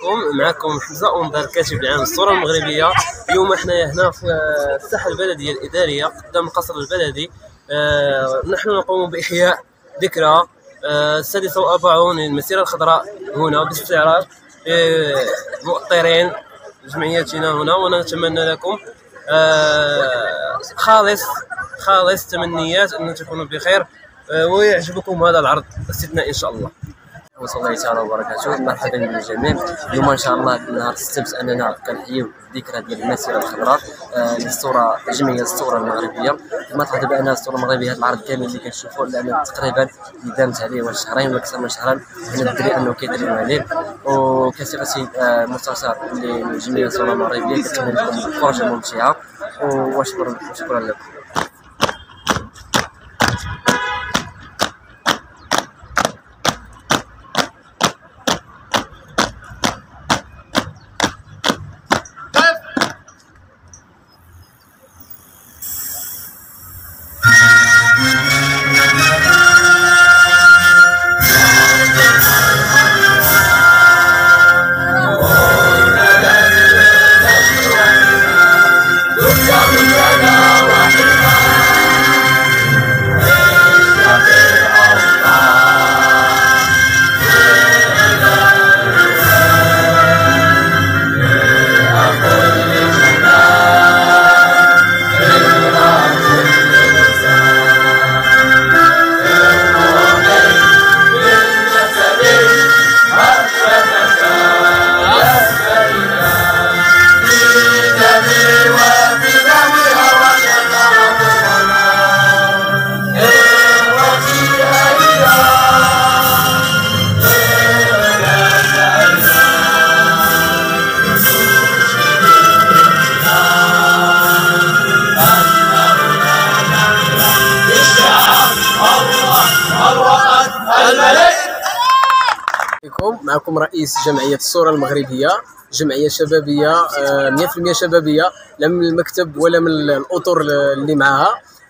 معكم حمزه أونضار كاتب العام الصورة المغربية. اليوم حنايا هنا في الساحة البلدية الإدارية قدام القصر البلدي. نحن نقوم بإحياء ذكرى 46 للمسيرة الخضراء هنا باستعراض مؤطرين جمعيتنا هنا، ونتمنى لكم خالص تمنيات أن تكونوا بخير ويعجبكم هذا العرض الاستثنائي إن شاء الله. السلام الله تعالى وبركاته. مرحبا بالجميع. اليوم ان شاء الله نهار السبت اننا كنحييو الذكرى ديال المسيره الخضراء للصوره جمعيه الصوره المغربيه. كما تعرفوا بان الصوره المغربيه هذا العرض كامل اللي كنشوفوا لان تقريبا دامت عليه واحد شهرين ولا اكثر من شهرين حنا ندري انه كيديروا عليه، وكصفتي مستشار للجمعيه الصوره المغربيه كنتمنى لكم فرجه ممتعه وشكرا لكم. معكم رئيس جمعية الصورة المغربية، جمعية شبابية 100% شبابية، لا من المكتب ولا من الأطر اللي معها.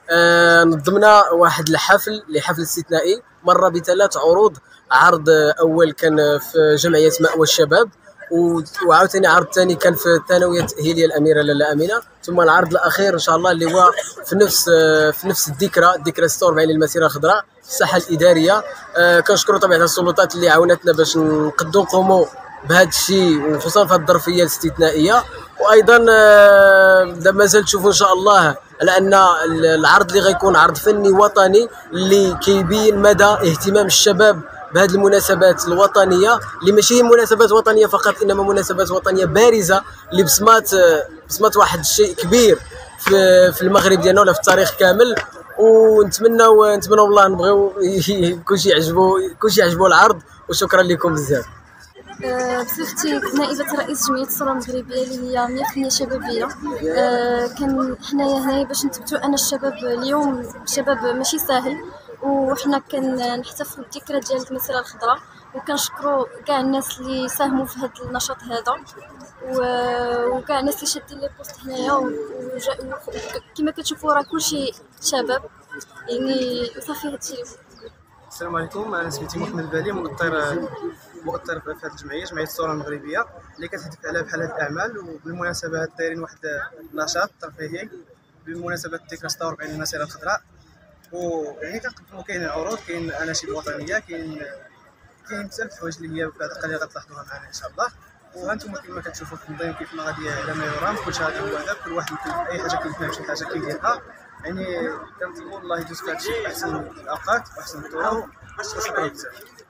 نظمنا واحد لحفل استثنائي مر بثلاث عروض. عرض أول كان في جمعية مأوى الشباب، وعاوتاني عرض ثاني كان في الثانوية التأهيلية الأميرة لاله أمينة، ثم العرض الأخير إن شاء الله اللي هو في نفس الذكرى 46 للمسيرة الخضراء في الساحة الإدارية. كنشكروا طبيعة السلطات اللي عاونتنا باش نقوموا بهذا الشيء، وخصوصا في هذه الظرفية الاستثنائية. وأيضا مازال تشوفوا إن شاء الله على أن العرض اللي غيكون عرض فني وطني اللي كيبين مدى اهتمام الشباب بهذه المناسبات الوطنيه، اللي ماشي مناسبات وطنيه فقط، انما مناسبات وطنيه بارزه اللي بصمات واحد الشيء كبير في المغرب ديالنا ولا في التاريخ كامل. ونتمناو والله نبغيو كلشي يعجبو العرض. وشكرا لكم بزاف. بصفتي نائبة رئيس جمعية الصورة المغربية اللي هي 100% شبابية، كان حنايا هنايا باش نثبتوا أن الشباب اليوم شباب ماشي ساهل، وحنا كنحتفلوا بالذكرى ديال المسيرة الخضراء، وكنشكروا كاع الناس اللي ساهموا في هذا النشاط هذا، وكاع الناس اللي شادين لي بوست هنايا. كما كتشوفوا راه كلشي شباب يعني وصافي هادشي. السلام عليكم، انا سميتي محمد البالي، مؤطر في هذه الجمعيه، جمعيه الصوره المغربيه اللي كتهدف على بحال هذه الاعمال. وبالمناسبه دايرين واحد النشاط ترفيهي بمناسبه ذكرى 46 للمسيره الخضراء، ويعني كنقدموا كاين عروض، كاين اناشيد وطنيه، كاين بزاف الحوايج اللي هي بعد قليل غتلاحظوها معنا ان شاء الله. وهانتم كما كتشوفوا في التنظيم كيف ما غادي على ما يرام، كلشي غادي هو هذا، كل واحد اي حاجه كيفهم شي حاجه كيديرها. يعني كنطلبوا الله يدوز في هذا الشيء باحسن الاوقات واحسن الطرق. شكرا بزاف.